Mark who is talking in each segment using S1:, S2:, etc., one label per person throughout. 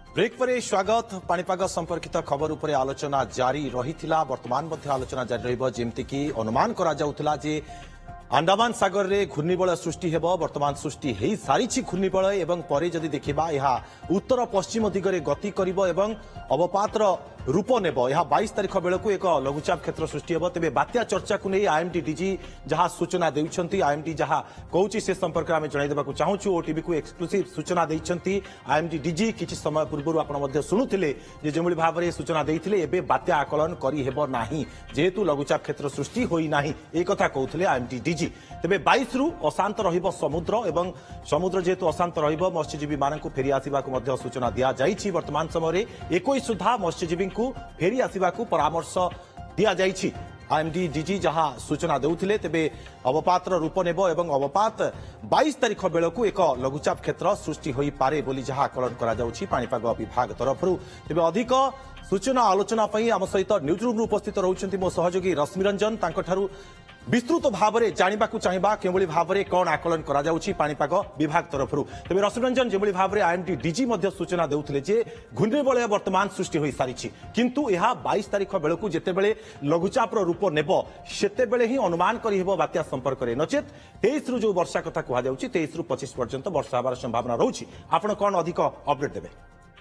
S1: Break पर स्वागत। पाणीपाग संपर्कित खबर उपर आलोचना जारी रही वर्तमान आलोचना जारी रमती अनुमान करा जे अंडमान सागर रे घूर्णिबलय सृष्टि हेब वर्तमान सृष्टि हो सारी घूर्णिबलय एवं परे जदि देखिबा यह उत्तर पश्चिम दिगरे गति करिबो एवं अवपातर रूप नेब। यह 22 तारिख बेलू एक लघुचाप क्षेत्र सृष्टि हेब। तेबे बात्या चर्चा को नहीं आईएमडी डीजी जहां सूचना देउछंती आईएमडी जहां कहूची से संपर्क में जणाई देबाकू चाहूछु। ओटीवी को एक्सक्लूसिव सूचना देइछंती आईएमडी डीजी किछि समय पूर्व आपण मध्ये सुनुथिले जे जेमुली भाबरे सूचना देइथिले एबे बात्या आकलन करी हेबो नाही जेहेतु लघुचाप क्षेत्र सृष्टि होई नाही ए कथा कहउथिले आईएमडी डीजी। तेबे 22 रु अशांत रहिबो समुद्र एवं समुद्र जेहेतु अशांत रहिबो मत्स्यजीवी मानकु फेरी आसीबाकू मध्ये सूचना दिया जाइछि। वर्तमान समय 21 सुधा मत्स्यजीवी फेरी आसवाक परामर्श दि जाइछि। आईएमडी डीजी जहां सूचना देउथिले तेबे अवपातर रूप नेब एवं अवपात 22 तारिख बेलू एक लघुचाप क्षेत्र सृष्टि होई पारे बोली जहां आकलन करा जाउछि पाणीपाग विभाग तरफरु। तेबे अधिक सूचना आलोचना पई आम सहित न्यूज रूम उपस्थित रहउछन्ति मो सहयोगी रश्मि रंजन। तांकठारु विस्तृत भाव में जानिबाकू चाहिबा केवली भाव में कौन आकलन करा जाउछि पाणीपाग विभाग तरफरु। तेबे रश्मि रंजन जेवली भाव में आईएमडी डीजी मध्ये सूचना देउथिले जे घूर्णिबलय वर्तमान सृष्टि होई सारिछि किंतु यह 22 तारिख बेलू जेतेबेले लघुचाप रूप नेब सेतेबेले ही अनुमान करि हेबो बात्या संपर्क रे नचेत 23 रु जो वर्षा कथा कहा जाउछि 23 रु 25 पर्यंत वर्षा होबार संभावना रहउछि। आपण कोन अधिक अपडेट देबे?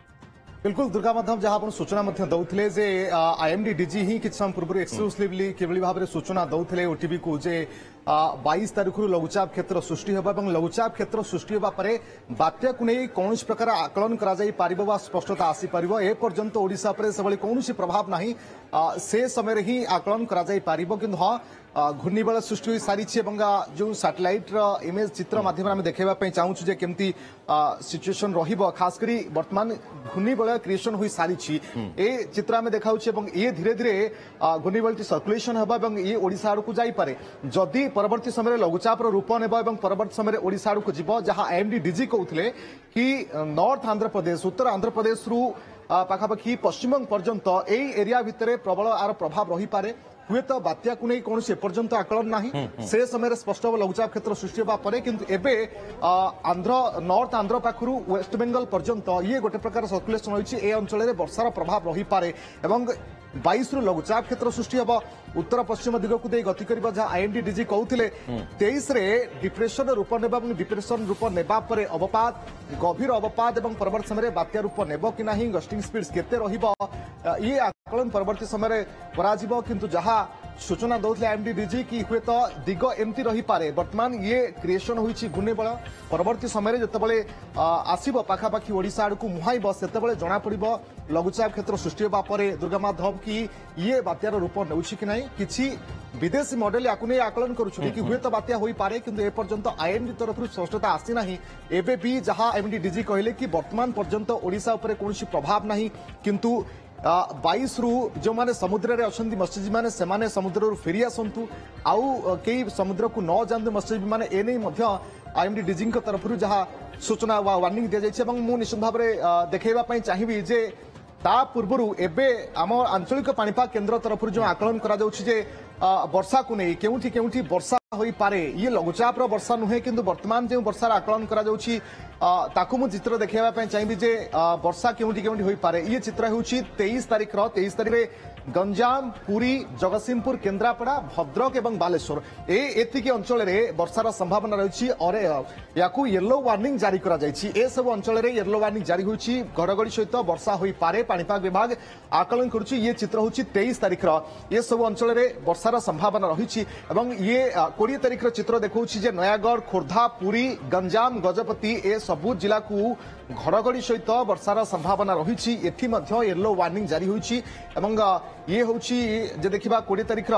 S2: बिल्कुल दुर्गा माधव जहां आप सूचना दौले जे आईएमडी डीजी ही किछ समय पूर्व एक्सक्लूसिवली केवली भाव में सूचना दौले ओटीवी को जे 22 तारिख लघुचाप क्षेत्र सृष्टि होगा और लघुचाप क्षेत्र सृष्टि होगा पर बात्या को नहीं कौन प्रकार आकलन करा जाई पारिबो वा स्पष्टता आसी पारिबो ए पर्यंत ओडिशा पर से कौन प्रभाव नहीं से समय ही आकलन करा जाई पारिबो। किंतु हाँ घूर्णिबलय सृष्टि हो सारी जो सैटेलाइट इमेज चित्र माध्यम में देखा चाहूँ जे केमती सिचुएशन रहिबो खास करी वर्तमान घूर्णिबलय क्रिएशन हो सारी ए चित्र आम देखा ये धीरे धीरे घूर्णिबलय सर्कुलेशन होगा और ये ओडिशा आड़ को जाई पारे जदि परवर्ती समय लघुचाप रूप नेब और परवर्ती समय ओडिशा आड़ को जीव जहां आईएमडी डीजी कहते कि नॉर्थ आंध्र प्रदेश उत्तर आंध्र प्रदेश रु पाखापाखि पश्चिमबंग पर्यंत एई एरिया भितर प्रबल आर प्रभाव रही पारे। हुए तो बात्या को नहीं कौन एपर्यंत आकलन नहीं से समय स्पष्ट लघुचाप क्षेत्र सृष्टि होगा किंतु एबे आंध्र नॉर्थ आंध्र पाखु वेस्ट बेंगल पर्यंत ये गोटे प्रकार सर्कुलेशन रही अंचल वर्षार प्रभाव रही पारे एवं 22 रु लघुचाप क्षेत्र सृष्टि हम उत्तर पश्चिम दिग को गति कर जहां आईएमडी डीजी कहते 23 रे डिप्रेशन रूप नेबा डिप्रेशन रूप नेबा परे अवपात गभीर अवपात और परवर्ती समय बात्या रूप नेब कि नहीं गस्टिंग स्पीड्स केते रहिबो ये आकलन परवर्ती समय कराजिबो। किंतु जहां सूचना दौले आईएमडी डीजी कि हुए तो दिग एमती रही पारे वर्तमान ये क्रिएशन होइछि घूर्णिबलय परवर्ती समय जितेबाला आसब पाखापाखि ओडिशा आड़ को मुहाइब से जना पड़ो लघुचाप क्षेत्र सृष्टि होगा दुर्गा माधव कि ये बात्यार रूप नेउछि कि नहीं किछि विदेशी मॉडल या नहीं आकलन करुछुनी कि हुए तो बात्या होई पारे किंतु ए पर्यंत आईएमडी तरफ स्पष्टता आसी नाही। एबे भी जहां आईएमडी डीजी कहले कि वर्तमान पर्यंत ओडिशा उपरे कोनोसी प्रभाव नाही किंतु 22 रु जो माने समुद्र रे अछंती मत्स्यजीवी माने सेमाने समुद्र रु फेरी आसंतु आउ कई समुद्र को न जानते मत्स्यजीवी माने ए नहीं मध्य आईएमडी डीजी तरफ जहां सूचना वा वार्निंग दिया जाइछे एवं मु निश्चित भाव में देखैबा पई चाहिबी जे ता पूर्व एबे आम आंचलिक पाणीपाग केन्द्र तरफ जो आकलन करा जाउछि जे वर्षा को नहीं केउठी केउठी वर्षा होई पारे ये लघुचाप वर्षा नुहे किंतु वर्तमान जो वर्षार आकलन करा जाउछि ताकू मु चित्र देखैबा पई चाहिबी जे वर्षा केउठी केउठी होई पारे। ये चित्र होउछि 23 तारिख रे गंजाम पुरी जगतसिंहपुर केन्द्रापड़ा भद्रक एवं बालेश्वर एतिकी अंचल में वर्षार संभावना रही और याकू येलो वार्निंग जारी करा जायछि। ए सब अंचल में येलो वार्निंग जारी होछि घड़घड़ी सहित वर्षा होई पारे पाणीपाग विभाग आकलन करुछि। ये चित्र होछि 23 तारिख ये सब अंचल में वर्षार संभावना रही एवं ये 20 तारिख चित्र देखौछि जे नयागढ़ खोर्धा पुरी गंजाम गजपति ए सबु जिला को घड़घड़ी सहित वर्षार संभावना रही एथि मध्य येलो वार्निंग जारी होछि एवं ये होछि जे देखिबा 20 तारिख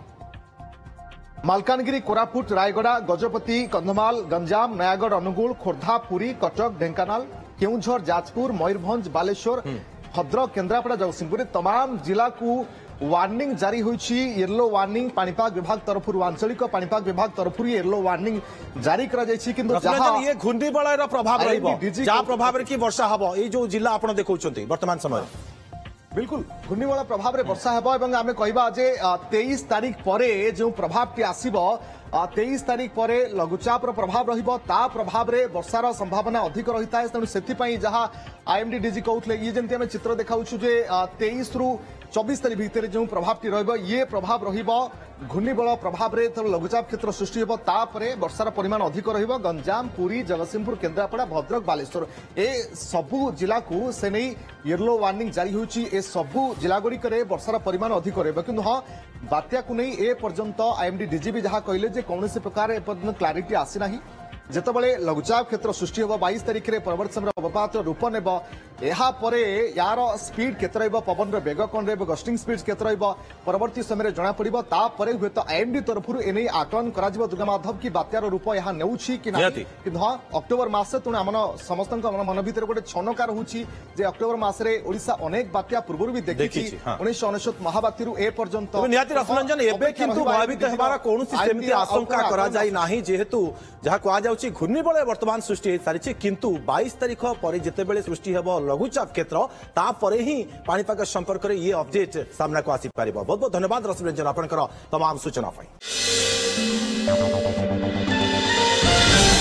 S2: मालकानगिरी कोरापुट रायगड़ा गजपति कंधमाल गंजाम नयागढ़ अनुगुल खोर्धा पुरी कटक ढेंकानाल केउंझर जाजपुर मयूरभंज बालेश्वर भद्रक केन्द्रापड़ा जगतसिंहपुर तमाम जिला को वार्निंग जारी होइछि येलो वार्निंग पाणीपाग विभाग तरफ आंचलिक पाणीपाग विभाग तरफ येलो वार्निंग जारी करा जायछि किंतु जहां
S1: ये घूर्णिबलयर प्रभाव रहिबो जा प्रभाव रे की वर्षा हबो ए जो जिला आपण देखौछंती वर्तमान समय
S2: बिल्कुल घूर्णिबलय प्रभाव में वर्षा हेब आम कहवा जे 23 तारिख पर जो प्रभाव टी आसब 23 तारीख पर लघुचाप प्रभाव रहिबो ता प्रभाव रे वर्षार संभावना अधिक रही है तेणु से जहां आईएमडी डीजी कहते ये जमी आम चित्र देखा 23 रु 24 तारीख भितर जो प्रभाव रहिबो ये प्रभाव रहिबो घूर्णिबल प्रभाव रे लघुचाप क्षेत्र सृष्टि होबो तापरे वर्षार परिमाण अधिक रहिबो गंजाम पुरी जगतसिंहपुर केन्द्रापड़ा भद्रक बालेश्वर ए सबु जिला को से नहीं येलो वार्निंग जारी होउची ए सबु जिला गुड़िक वर्षार परिमाण अधिक रहिबो किंतु हां बात्या को नहीं ए पर्यंत आईएमडी डीजीपी जहां कहले जे कौन प्रकार ए पर्यंत क्लारिटी आसी नाही जेतबले लघुचाप क्षेत्र सृष्टि होबो 22 तारीख रे प्रवर्तन अवपात रूप नेब एहा परे यार स्पीड केते रहइबो पवन रो वेग कोन रहइबो गस्टिंग स्पीड केते रहइबो परवर्ती समय जना पड़िबो ता परे हुएत आईएमडी तरफरु एनै आकलन करा जिवो दुर्गा माधव की बात्यार रूप एहा नेउछि कि नाही कि हां अक्टोबर मास तुण हमन समस्तन मन भीतर गोटे छनकार होछि जे अक्टोबर मास रे ओडिसा अनेक बात्या पूर्व भी देखिछि 1999 महाबात्यरु ए पर्यंत
S1: निहाती रसरंजन एबे किंतु भयभीत हेबार कोनोसी सेमिति आशंका करा जाय नाही जेहेतु जहा को जाउछि घूर्णिबल वर्तमान सृष्टि हे सारिछि किंतु 22 तारीख पर जेतेबेले सृष्टि हेबो लघुचाप क्षेत्र ता परे ही पाणीपाग संपर्क रे ये अपडेट सामना को आसी पारिबो। बहुत बहुत धन्यवाद रसरंजन आपनकर तमाम सूचना पाई।